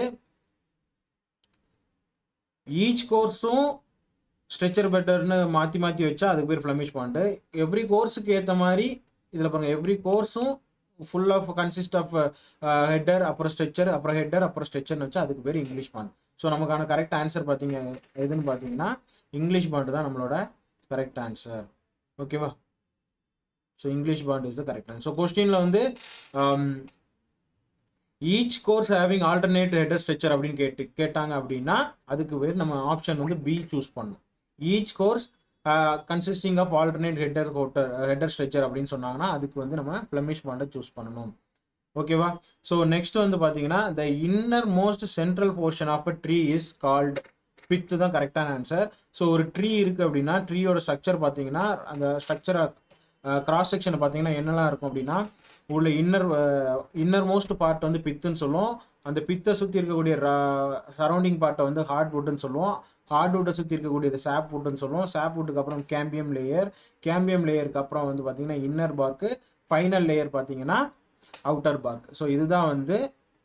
ஈச் கோர்ஸும் ஸ்ட்ரெச்சர் பெட்டர்னு மாற்றி மாற்றி வச்சா அதுக்கு பேர் ஃப்ளெமிஷ் பாண்டு. எவ்ரி கோர்ஸுக்கு ஏற்ற மாதிரி இதில் பாருங்கள், எவ்ரி கோர்ஸும் full of consist of header அப்புறம் ஸ்ட்ரெச்சர் அப்புறம் ஹெட்டர் அப்புறம் ஸ்ட்ரெச்சர்னு வச்சா அதுக்கு பேர் இங்கிலீஷ் பாண்ட். ஸோ நமக்கான கரெக்ட் ஆன்சர் பார்த்தீங்க எதுன்னு பார்த்தீங்கன்னா இங்கிலீஷ் பாண்டு தான் நம்மளோட கரெக்ட் ஆன்சர். ஓகேவா? So English bond is the correct answer. So கொஸ்டினில் வந்து each course having alternate header stretcher அப்படின்னு கேட்டு கேட்டாங்க அப்படின்னா அதுக்கு பேர் நம்ம ஆப்ஷன் வந்து பி சூஸ் பண்ணணும். Each course consisting of alternate header ஹோட்டர் header stretcher அப்படின்னு சொன்னாங்கன்னா அதுக்கு வந்து நம்ம ஃப்ளெமிஷ் பாண்டை சூஸ் பண்ணணும். ஓகேவா? ஸோ நெக்ஸ்ட் வந்து பார்த்தீங்கன்னா the inner most central portion of a tree is called pith தான் கரெக்டான ஆன்சர். ஸோ ஒரு ட்ரீ இருக்குது அப்படின்னா ட்ரீயோட ஸ்ட்ரக்சர் பார்த்தீங்கன்னா அந்த ஸ்ட்ரக்சரை கிராஸ் செக்ஷனை பார்த்தீங்கன்னா என்னெல்லாம் இருக்கும் அப்படின்னா உள்ள இன்னர் இன்னர் மோஸ்ட் பார்ட் வந்து பித்துன்னு சொல்லுவோம். அந்த பித்தை சுற்றி இருக்கக்கூடிய சரௌண்டிங் பார்ட்டை வந்து ஹார்ட் வுட்னு சொல்லுவோம். ஹார்ட் வுட்டை சுற்றி இருக்கக்கூடியது சாப் வுட்னு சொல்லுவோம். சாப் வுட்டுக்கு அப்புறம் கேம்பியம் லேயர், கேம்பியம் லேயருக்கு அப்புறம் வந்து பார்த்தீங்கன்னா இன்னர் பார்க்கு, ஃபைனல் லேயர் பார்த்தீங்கன்னா அவுட்டர் பார்க். ஸோ இதுதான் வந்து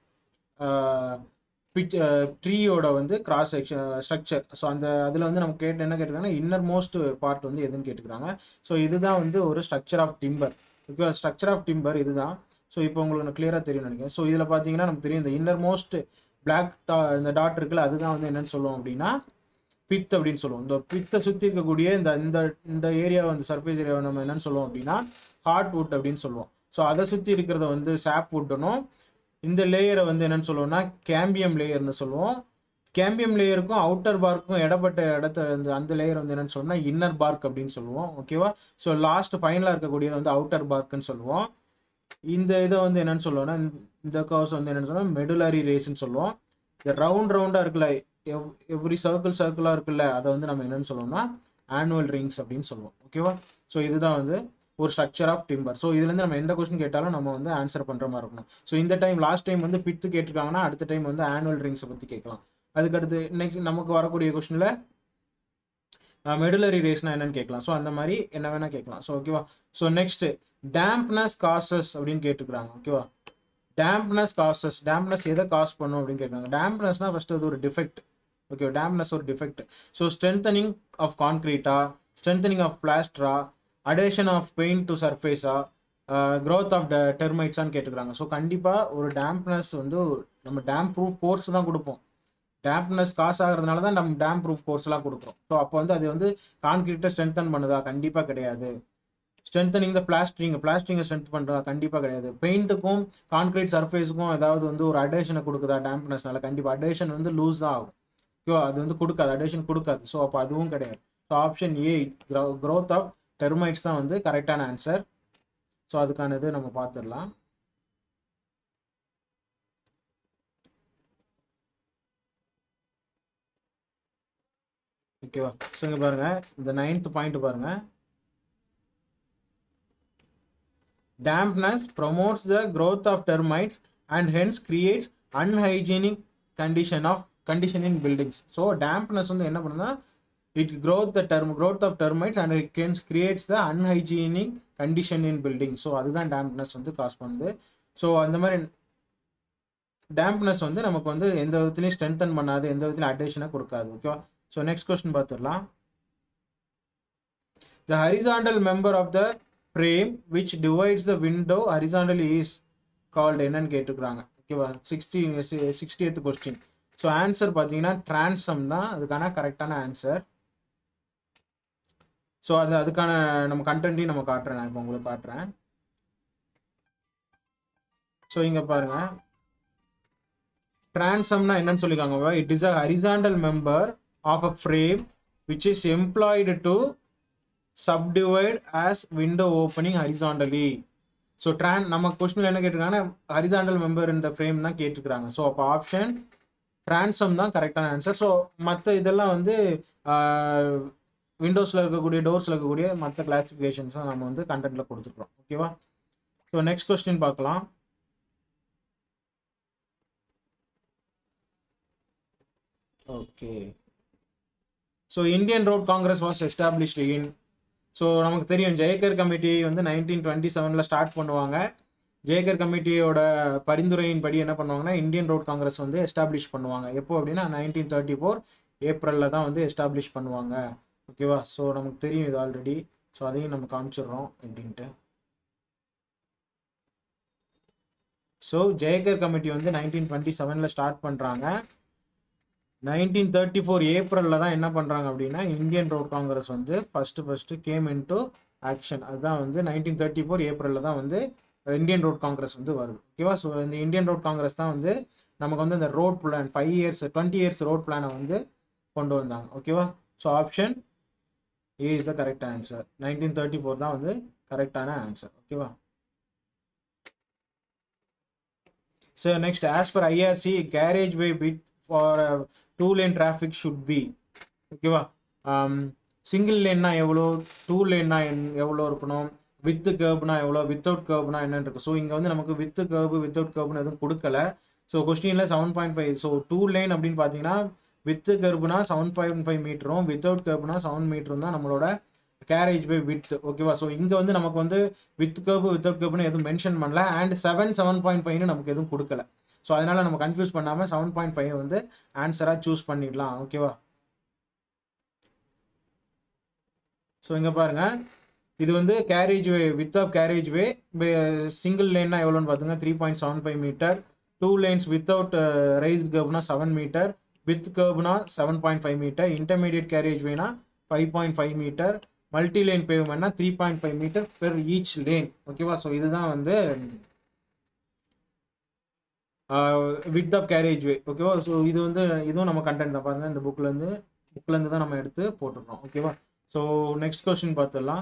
பிச் ட்ரீயோட வந்து கிராஸ் செக்ஷன் ஸ்ட்ரக்சர். ஸோ அந்த அதில் வந்து நம்ம கேட்டு என்ன கேட்டுருக்காங்கன்னா இன்னர் மோஸ்ட் பார்ட் வந்து எதுன்னு கேட்டுக்கிறாங்க. ஸோ இதுதான் வந்து ஒரு structure of timber. Okay, structure of timber இதுதான். ஸோ இப்போ உங்களுக்கு கிளியராக தெரியும் நினைக்கிறேன். ஸோ இதில் பார்த்தீங்கன்னா நமக்கு தெரியும் இந்த இன்னர் மோஸ்ட் பிளாக் டா இந்த டாட் இருக்குல்ல அதுதான் வந்து என்னென்னு சொல்லுவோம் அப்படின்னா பித் அப்படின்னு சொல்லுவோம். இந்த பித்தை சுற்றி இருக்கக்கூடிய இந்த இந்த இந்த ஏரியா வந்து சர்ஃபேஸ் ஏரியாவை நம்ம என்னென்னு சொல்லுவோம் அப்படின்னா ஹார்ட் வுட் அப்படின்னு சொல்லுவோம். ஸோ அதை சுற்றி இருக்கிறத வந்து சாப் வுட்டனும் இந்த லேயரை வந்து என்னென்னு சொல்லுவோம்னா கேம்பியம் லேயர்னு சொல்லுவோம். கேம்பியம் லேயருக்கும் அவுட்டர் பார்க்கும் இடப்பட்ட இடத்த வந்து அந்த லேயர் வந்து என்னென்னு சொல்லணும்னா இன்னர் பார்க் அப்படின்னு சொல்லுவோம். ஓகேவா? ஸோ லாஸ்ட் ஃபைனலாக இருக்கக்கூடியது வந்து அவுட்டர் பார்க்குன்னு சொல்லுவோம். இந்த இதை வந்து என்னென்னு சொல்லுவோம்னா இந்த கர்வ்ஸ் வந்து என்னென்னு சொல்லுவோம் மெடுலரி ரேஸ்ன்னு சொல்லுவோம். இந்த ரவுண்ட் ரவுண்டாக இருக்குல்ல எவ் எவ்ரி சர்க்கிள் சர்க்கிளாக இருக்குல்ல அதை வந்து நம்ம என்னென்னு சொல்லுவோம்னா ஆனுவல் ரிங்ஸ் அப்படின்னு சொல்லுவோம். ஓகேவா? ஸோ இதுதான் வந்து ஒரு ஸ்ட்ரக்சர் ஆஃப் டிம்பர். ஸோ இதுலேருந்து நம்ம எந்த கொஸ்டின் கேட்டாலும் நம்ம வந்து ஆன்சர் பண்ணுற மாதிரி இருக்கணும். ஸோ இந்த டைம் லாஸ்ட் டைம் வந்து பித்து கேட்டிருக்காங்கன்னா அடுத்த டைம் வந்து ஆனுவல் ரிங்ஸை பற்றி கேட்கலாம். அதுக்கடுத்து நெக்ஸ்ட் நமக்கு வரக்கூடிய கொஸ்டினில் மெடுலரி ரேஸ்னா என்னன்னு கேட்கலாம். ஸோ அந்த மாதிரி என்ன வேணால் கேட்கலாம். ஸோ ஓகேவா? ஸோ நெக்ஸ்ட் டேம்ப்னஸ் காசஸ் அப்படின்னு கேட்டுருக்காங்க. ஓகேவா? டேம்ப்னஸ் காசஸ், டேம்ப்னஸ் எதை காஸ் பண்ணும் அப்படின்னு கேட்குறாங்க. டேம்ப்னஸ்னால் ஃபஸ்ட்டு அது ஒரு டிஃபெக்ட். ஓகே, டேம்ப்னஸ் ஒரு டிஃபெக்ட். ஸோ ஸ்ட்ரென்தனிங் ஆஃப் கான்க்ரீட்டா, ஸ்ட்ரென்தனிங் ஆஃப் பிளாஸ்டரா, அடேஷன் ஆஃப் பெயிண்ட் டு சர்ஃபேஸா, க்ரோத் ஆஃப் ட டெர்மைட்ஸான்னு கேட்டுக்கிறாங்க. ஸோ கண்டிப்பாக ஒரு டேம்ப்னஸ் வந்து நம்ம டேம் ப்ரூஃப் கோர்ஸ் தான் கொடுப்போம். டேம்ப்னஸ் காசு ஆகிறதுனால தான் நம்ம டேம் ப்ரூஃப் கோர்ஸ்லாம் கொடுக்குறோம். ஸோ அப்போ வந்து அது வந்து கான்க்ரீட்டை ஸ்ட்ரென்தன் பண்ணுதா? கண்டிப்பாக கிடையாது. ஸ்ட்ரென்தனிங் த பிளாஸ்டரிங், பிளாஸ்டரிங்கை ஸ்ட்ரென்த் பண்ணுறதா? கண்டிப்பாக கிடையாது. பெயிண்ட்டுக்கும் கான்க்ரீட் சர்ஃபேஸுக்கும் ஏதாவது வந்து ஒரு அடேஷனை கொடுக்குதா டேம்ப்னஸ்னால? கண்டிப்பாக அடேஷன் வந்து லூஸ் தான் ஆகும். ஓகேவா? அது வந்து கொடுக்காது, அடேஷன் கொடுக்காது. ஸோ அப்போ அதுவும் கிடையாது. So option A growth of termites தான் வந்து கரெக்டான ஆன்சர். ஸோ அதுக்கான இது நம்ம பார்த்துடலாம். ஓகேவா? ஸோ இங்கே பாருங்கள், இந்த நைன்த் பாயிண்ட் பாருங்கள். Dampness promotes the growth of termites and hence creates unhygienic condition of condition in buildings. So dampness வந்து என்ன பண்ணுதுன்னா it growth the term growth of termites and it hence creates the unhygienic condition in buildings. So அதுதான் dampness வந்து cause பண்ணுது. So அந்த மாதிரி dampness வந்து நமக்கு வந்து எந்த விதத்துலையும் ஸ்ட்ரென்தன் பண்ணாது, எந்த விதத்துலையும் அடேஷனை கொடுக்காது. ஓகேவா? ஸோ நெக்ஸ்ட் கொஸ்டின் பார்த்துடலாம். The horizontal member of the frame which divides the window horizontally is called என்னன்னு கேட்டுக்கிறாங்க. ஓகேவா? Sixty sixtieth question. So answer பார்த்தீங்கன்னா டிரான்சம் தான் அதுக்கான கரெக்டான ஆன்சர். ஸோ அது அதுக்கான நம்ம கண்டென்ட்டையும் நம்ம காட்டுறேன். நான் இப்போ உங்களுக்கு காட்டுறேன். ஸோ இங்கே பாருங்க, டிரான்சம்னா என்னன்னு சொல்லியிருக்காங்க. It is a horizontal member of a frame which is employed to subdivide as window opening horizontally. ஸோ ட்ரான் நம்ம கொஸ்டினில் என்ன கேட்டிருக்காங்கன்னா ஹரிசாண்டல் மெம்பர் இந்த ஃப்ரேம் தான் கேட்டிருக்காங்க. ஸோ அப்போ ஆப்ஷன் ட்ரான்சம் தான் கரெக்டான ஆன்சர். ஸோ மற்ற இதெல்லாம் வந்து விண்டோஸில் இருக்கக்கூடிய டோர்ஸில் இருக்கக்கூடிய மற்ற கிளாசிஃபிகேஷன்ஸை நம்ம வந்து கண்டென்ட்டில் கொடுத்துருக்கோம். ஓகேவா? ஸோ நெக்ஸ்ட் கொஸ்டின் பார்க்கலாம். Okay, so Indian Road Congress was established in. So நமக்கு தெரியும் ஜெயக்கர் கமிட்டி வந்து நைன்டீன் டுவெண்ட்டி செவனில் ஸ்டார்ட் பண்ணுவாங்க. ஜேகர் கமிட்டியோட பரிந்துரையின் படி என்ன பண்ணுவாங்கன்னா இந்தியன் ரோட் காங்கிரஸ் வந்து எஸ்டாப்ளிஷ் பண்ணுவாங்க. எப்போ அப்படின்னா நைன்டீன் தேர்ட்டி ஃபோர் ஏப்ரலில் தான் வந்து எஸ்டாப்ளிஷ் பண்ணுவாங்க. ஓகேவா? ஸோ நமக்கு தெரியும் இது ஆல்ரெடி. ஸோ அதையும் நம்ம காமிச்சிடுறோம் எப்படின்ட்டு. ஸோ ஜேகர் கமிட்டி வந்து நைன்டீன் டுவெண்ட்டி செவனில் ஸ்டார்ட் பண்ணுறாங்க. நைன்டீன் தேர்ட்டி ஃபோர் ஏப்ரலில் தான் என்ன பண்ணுறாங்க அப்படின்னா இந்தியன் ரோட் காங்கிரஸ் வந்து first first came into action. அதுதான் வந்து நைன்டீன் தேர்ட்டி ஃபோர் ஏப்ரலில் தான் வந்து இந்தியன் ரோட் காங்கிரஸ் வந்து வருது. ஓகேவா? ஸோ இந்த இந்தியன் ரோட் காங்கிரஸ் தான் வந்து நமக்கு வந்து இந்த road plan five years twenty years road பிளானை வந்து கொண்டு வந்தாங்க. ஓகேவா? So option A is the correct answer. Nineteen thirty four தான் வந்து கரெக்டான ஆன்சர். ஓகேவா? So next, as per IRC carriage way width for two lane traffic should be. ஓகேவா? சிங்கிள் லேன்னா எவ்வளோ, டூ லேன்னா எவ்வளோ இருக்கணும், வித்து கர்ப்னா எவ்வளோ, வித்தவுட் கர்ப்னா என்னன்னு இருக்கு. ஸோ இங்கே வந்து நமக்கு வித்து கர்பு வித்தவுட் கர்ப்னு எதுவும் கொடுக்கல. ஸோ கொஸ்டினில் seven point five. So two lane அப்படின்னு பார்த்தீங்கன்னா வித்து கர்ப்னா செவன் பாயிண்ட் ஃபைவ் மீட்டரும் வித்தவுட் கர்ப்னா செவன் மீட்டரும் தான் நம்மளோட கேரேஜ் பை வித். ஓகேவா? ஸோ இங்கே வந்து நமக்கு வந்து வித் கர்பு வித்தவுட் கர்ப்னு எதுவும் மென்ஷன் பண்ணல. அண்ட் செவன் செவன் பாயிண்ட் ஃபைவ்னு நமக்கு எதுவும் கொடுக்கல. ஸோ அதனால நம்ம கன்ஃபியூஸ் பண்ணாமல் செவன் பாயிண்ட் ஃபைவ் வந்து ஆன்சராக சூஸ் பண்ணிடலாம். ஓகேவா? ஸோ இங்கே பாருங்க, இது வந்து carriage way width of carriage way single லேன்னா எவ்வளோன்னு பார்த்துங்க, three point seven five metre. Two lanes without raised கர்ப்னா செவன் மீட்டர், வித் கர்ப்னா seven point five metre, intermediate carriage வேனா five point five metre, multi lane பேவ்மெண்ட்னா three point five metre per each lane. ஓகேவா? So இதுதான் வந்து with of carriage வே. ஓகேவா? So இது வந்து இதுவும் நம்ம கண்டென்ட் தான் பாருங்க, இந்த புக்லேருந்து புக்லேருந்து தான் நம்ம எடுத்து போட்டுருக்கோம். ஓகேவா? ஸோ நெக்ஸ்ட் கொஸ்டின் பார்த்துடலாம்.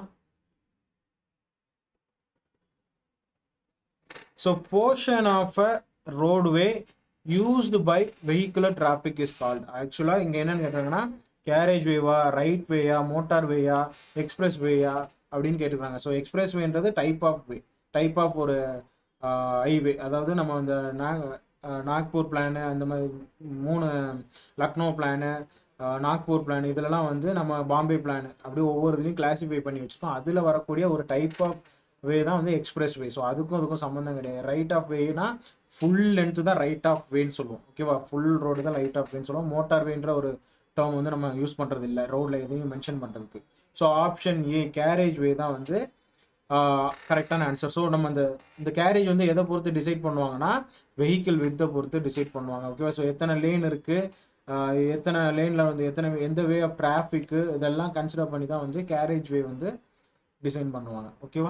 So portion of a roadway used by vehicular traffic is called. ஆக்சுவலாக இங்கே என்னன்னு கேட்டாங்கன்னா கேரேஜ் வேவா, ரைட் வேயா, மோட்டார் வேயா, எக்ஸ்பிரஸ் வேயா அப்படின்னு கேட்டுக்கிறாங்க. ஸோ எக்ஸ்பிரஸ் வேன்றது type of way, type of ஒரு ஹைவே. அதாவது நம்ம அந்த நாக்பூர் பிளானு, அந்த மாதிரி மூணு லக்னோ பிளானு, நாக்பூர் பிளான், இதிலலாம் வந்து நம்ம பாம்பே பிளான் அப்படி ஒவ்வொரு இதுலையும் கிளாஸிஃபை பண்ணி வச்சுக்கோம். அதில் வரக்கூடிய ஒரு டைப் ஆஃப் வே தான் வந்து எக்ஸ்பிரஸ் வே. ஸோ அதுக்கும் அதுக்கும் சம்மந்தம் கிடையாது. ரைட் ஆஃப் வேனா ஃபுல் லென்த்து தான் ரைட் ஆஃப் வேன்னு சொல்லுவோம். ஓகேவா? ஃபுல் ரோடு தான் ரைட் ஆஃப் வேன்னு சொல்லுவோம். மோட்டார் வேன்ற ஒரு டேர்ம் வந்து நம்ம யூஸ் பண்ணுறது இல்லை ரோடில் எதையும் மென்ஷன் பண்ணுறதுக்கு. So option A carriage way தான் வந்து கரெக்டான ஆன்சர். ஸோ நம்ம அந்த இந்த கேரேஜ் வந்து எதை பொறுத்து டிசைட் பண்ணுவாங்கன்னா வெஹிக்கிள் வித்தை பொறுத்து டிசைட் பண்ணுவாங்க. ஓகேவா? ஸோ எத்தனை லேன் இருக்குது, எத்தனை லேனில் வந்து எத்தனை எந்த வே ஆஃப் டிராஃபிக்கு, இதெல்லாம் கன்சிடர் பண்ணி தான் வந்து கேரேஜ் வே வந்து டிசைன் பண்ணுவாங்க. ஓகேவா?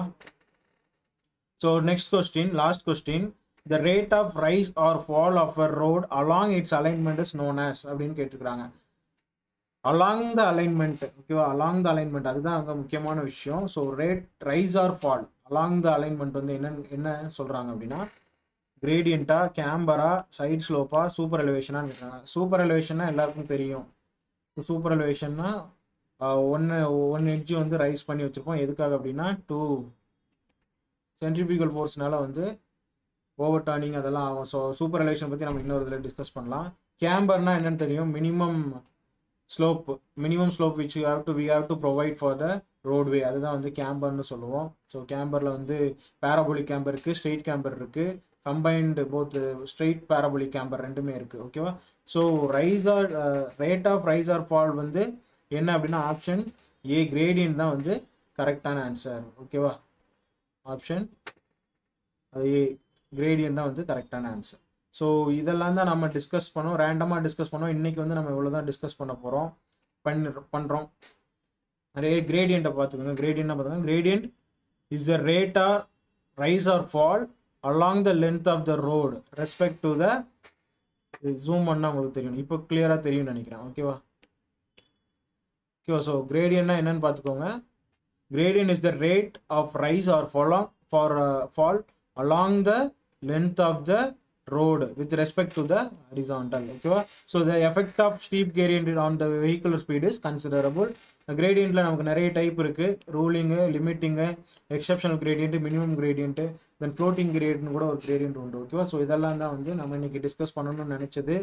So next question, last question, the rate of rise or fall of a road along its alignment is known as அப்படின்னு கேட்டுக்கிறாங்க. Along the alignment. ஓகேவா? அலாங் த அலைன்மெண்ட் அதுதான் அங்கே முக்கியமான விஷயம். So rate rise or fall along the alignment வந்து என்ன என்ன சொல்கிறாங்க அப்படின்னா கிரேடியண்டா, கேம்பரா, சைட் ஸ்லோப்பா, சூப்பர் எலிவேஷனான்னு இருக்காங்க. சூப்பர் எலிவேஷன்னா எல்லாருக்கும் தெரியும். சூப்பர் எலிவேஷன்னா ஒன்று ஒன் எட்ஜ் வந்து ரைஸ் பண்ணி வச்சுருப்போம். எதுக்காக அப்படின்னா டூ சென்ட்ரிபியூகல் ஃபோர்ஸ்னால வந்து ஓவர் டர்னிங் அதெல்லாம் ஆகும். ஸோ சூப்பர் எலிவேஷன் பற்றி நம்ம இன்னொரு இதில் டிஸ்கஸ் பண்ணலாம். கேம்பர்னா என்னன்னு தெரியும், minimum slope, minimum slope which you have to we have to provide for the roadway, அதுதான் வந்து கேம்பர்னு சொல்லுவோம். ஸோ கேம்பரில் வந்து பேராபோலிக் கேம்பர் இருக்குது, ஸ்ட்ரெயிட் கேம்பர் இருக்குது, combined both straight parabolic camber ரெண்டுமே இருக்குது. ஓகேவா? So rise or rate of rise or fall வந்து என்ன அப்படின்னா ஆப்ஷன் ஏ கிரேடியன்ட் தான் வந்து கரெக்டான ஆன்சர். ஓகேவா? ஆப்ஷன் ஏ கிரேடியன்ட் தான் வந்து கரெக்டான ஆன்சர். ஸோ இதெல்லாம் தான் நம்ம டிஸ்கஸ் பண்ணோம், ரேண்டமாக டிஸ்கஸ் பண்ணோம். இன்றைக்கி வந்து நம்ம இவ்வளோ தான் டிஸ்கஸ் பண்ண போகிறோம் பண்ணி பண்ணுறோம். நிறைய கிரேடியண்ட்டை பார்த்துக்கோங்க. கிரேடியண்ட்டாக பார்த்துக்கோங்க. Gradient is the rate or rise or fall along the length of the road respect to the, zoom பண்ணால் உங்களுக்கு தெரியும், இப்போ கிளியராக தெரியும்னு நினைக்கிறேன். ஓகேவா? ஓகேவா? ஸோ கிரேடியன்ட்னா என்னன்னு பார்த்துக்கோங்க. Gradient is the rate of rise or fall for uh, fall along the length of the road with respect to the horizontal. Okay, so the effect of steep gradient on the vehicular speed is considerable. The gradient la namakku nariya type irukku, ruling, limiting, exceptional gradient, minimum gradient, then floating gradient kuda or gradient undu. Okay, so idella da vandu nama இன்னைக்கு discuss பண்ணனும்னு நினைச்சது.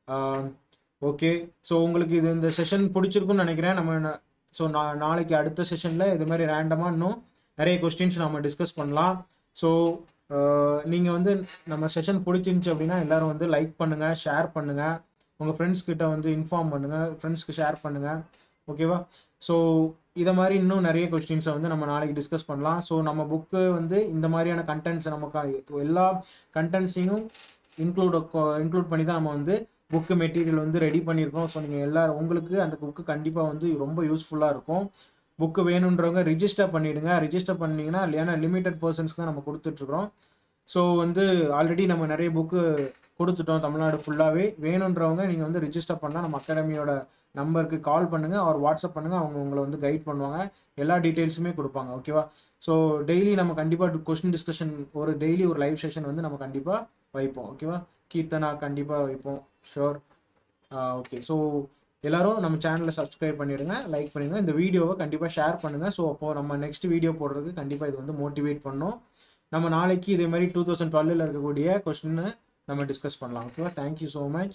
Okay, so உங்களுக்கு இது இந்த session பிடிச்சிருக்குன்னு நினைக்கிறேன். நம்ம so நான் நாளைக்கு அடுத்த செஷனில் இது மாதிரி ரேண்டமாக இன்னும் நிறைய கொஸ்டின்ஸ் நம்ம டிஸ்கஸ் பண்ணலாம். ஸோ நீங்கள் வந்து நம்ம செஷன் பிடிச்சிருந்துச்சி அப்படின்னா எல்லோரும் வந்து லைக் பண்ணுங்கள், ஷேர் பண்ணுங்கள், உங்கள் ஃப்ரெண்ட்ஸ்கிட்ட வந்து இன்ஃபார்ம் பண்ணுங்கள், ஃப்ரெண்ட்ஸ்க்கு ஷேர் பண்ணுங்கள். ஓகேவா? ஸோ இதை மாதிரி இன்னும் நிறைய கொஸ்டின்ஸை வந்து நம்ம நாளைக்கு டிஸ்கஸ் பண்ணலாம். ஸோ நம்ம புக்கு வந்து இந்த மாதிரியான கண்டென்ட்ஸை நமக்கு எல்லா கண்டென்ட்ஸையும் இன்க்ளூட் இன்க்ளூட் பண்ணி தான் நம்ம வந்து புக்கு மெட்டீரியல் வந்து ரெடி பண்ணியிருக்கோம். ஸோ நீங்கள் எல்லோரும் உங்களுக்கு அந்த புக்கு கண்டிப்பாக வந்து ரொம்ப யூஸ்ஃபுல்லாக இருக்கும். புக்கு வேணுன்றவங்க ரிஜிஸ்டர் பண்ணிவிடுங்க. ரிஜிஸ்டர் பண்ணிங்கன்னா இல்லைன்னா லிமிட்டட் பர்சன்ஸ் தான் நம்ம கொடுத்துட்ருக்குறோம். ஸோ வந்து ஆல்ரெடி நம்ம நிறைய புக்கு கொடுத்துட்டோம் தமிழ்நாடு ஃபுல்லாகவே. வேணுன்றவங்க நீங்கள் வந்து ரிஜிஸ்டர் பண்ணால் நம்ம அகாடமியோட நம்பருக்கு கால் பண்ணுங்கள், அவர் வாட்ஸ்அப் பண்ணுங்கள், அவங்க உங்களை வந்து கைட் பண்ணுவாங்க, எல்லா டீட்டெயில்ஸுமே கொடுப்பாங்க. ஓகேவா? ஸோ டெய்லி நம்ம கண்டிப்பாக கொஸ்டின் டிஸ்கஷன் ஒரு டெய்லி ஒரு லைவ் செஷன் வந்து நம்ம கண்டிப்பாக வைப்போம். ஓகேவா? கீர்த்தனா கண்டிப்பாக வைப்போம். ஷோர். ஓகே. ஸோ எல்லோரும் நம்ம சேனலை சப்ஸ்கிரைப் பண்ணிவிடுங்க, லைக் பண்ணிடுங்க, இந்த வீடியோவை கண்டிப்பாக ஷேர் பண்ணுங்கள். ஸோ அப்போது நம்ம நெக்ஸ்ட் வீடியோ போடுறதுக்கு கண்டிப்பாக இது வந்து மோட்டிவேட் பண்ணோம். நம்ம நாளைக்கு இதே மாதிரி டூ தௌசண்ட் டுவெல்லில் இருக்கக்கூடிய கொஸ்டின் நம்ம டிஸ்கஸ் பண்ணலாம். ஓகேவா? Thank you so much.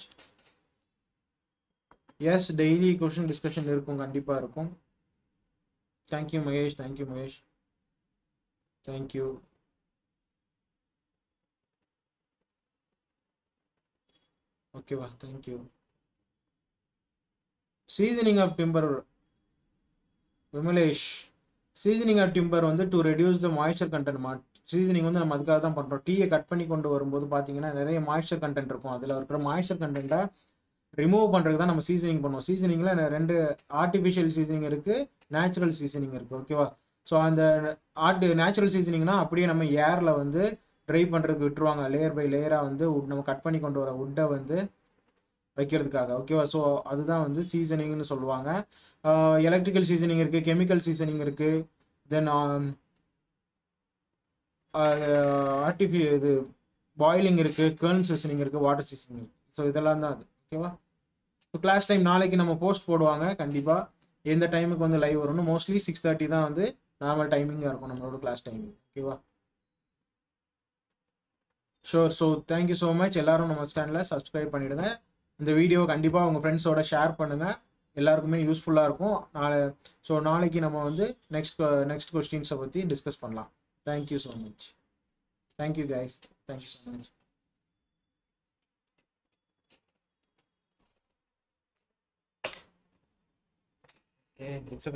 Yes, daily question discussion இருக்கும், கண்டிப்பாக இருக்கும். Thank you Mahesh. Thank you Mahesh. Thank you. ஓகேவா? Thank you. Seasoning of timber Vimlesh. Seasoning of timber வந்து to reduce the moisture content. மா சீசனிங் வந்து நம்ம அதுக்காக தான் பண்ணுறோம். டீயை கட் பண்ணி கொண்டு வரும்போது பார்த்தீங்கன்னா நிறைய மாய்ஸ்சர் கண்டென்ட் இருக்கும். அதில் இருக்கிற மாய்ஸ்சர் கண்டென்ட்டை ரிமூவ் பண்ணுறதுக்கு தான் நம்ம சீசனிங் பண்ணுவோம். சீசனிங்கில் ரெண்டு ஆர்டிஃபிஷியல் சீசனிங் இருக்குது, நேச்சுரல் சீசனிங் இருக்குது. ஓகேவா? ஸோ அந்த ஆர்ட் நேச்சுரல் சீசனிங்னா அப்படியே நம்ம ஏரில் வந்து ட்ரை பண்ணுறதுக்கு விட்டுருவாங்க. லேயர் பை லேயராக வந்து நம்ம கட் பண்ணி கொண்டு வர உட்டை வந்து வைக்கிறதுக்காக. ஓகேவா? ஸோ அதுதான் வந்து சீசனிங்னு சொல்லுவாங்க. எலக்ட்ரிக்கல் சீசனிங் இருக்குது, கெமிக்கல் சீசனிங் இருக்குது, தென் ஆர்டிஃபி இது பாயிலிங் இருக்குது, கர்ன் சீசனிங் இருக்குது, வாட்டர் சீசனிங் இருக்குது. ஸோ இதெல்லாம் தான் அது. ஓகேவா? ஸோ கிளாஸ் டைம் நாளைக்கு நம்ம போஸ்ட் போடுவாங்க. கண்டிப்பாக எந்த டைமுக்கு வந்து லைவ் வரும்னு மோஸ்ட்லி சிக்ஸ் தேர்ட்டி தான் வந்து நார்மல் டைமிங்காக இருக்கும் நம்மளோட கிளாஸ் டைமிங். ஓகேவா? Sure. So thank you so much. எல்லோரும் நம்ம சேனலில் சப்ஸ்கிரைப் பண்ணிவிடுங்க. இந்த வீடியோவை கண்டிப்பாக உங்கள் ஃப்ரெண்ட்ஸோட ஷேர் பண்ணுங்கள், எல்லாருக்குமே யூஸ்ஃபுல்லாக இருக்கும். நாளை ஸோ நாளைக்கு நம்ம வந்து நெக்ஸ்ட் நெக்ஸ்ட் கொஸ்டின்ஸை பற்றி டிஸ்கஸ் பண்ணலாம். Thank you so much. Thank you guys. Thank you so much. Okay, it's a